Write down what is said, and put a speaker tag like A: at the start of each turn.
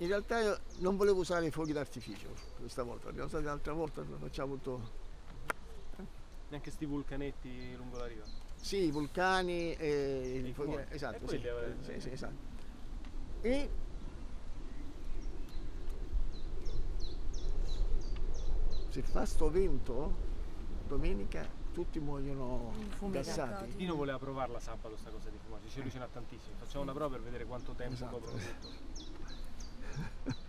A: In realtà io non volevo usare i fuochi d'artificio questa volta, l'abbiamo usati l'altra volta, lo facciamo tutto.
B: Neanche sti vulcanetti lungo la riva.
A: Sì, i vulcani e
B: I fumoni.
A: esatto,
B: E
A: sì,
B: quelli
A: sì, esatto. E se fa sto vento, domenica tutti muoiono
C: Fumigati.
A: gassati.
B: Dino voleva provarla sabato sta cosa di fumare, dice lui ce n'ha tantissimi, facciamo una prova per vedere quanto tempo
A: Esatto.
B: coprono tutto.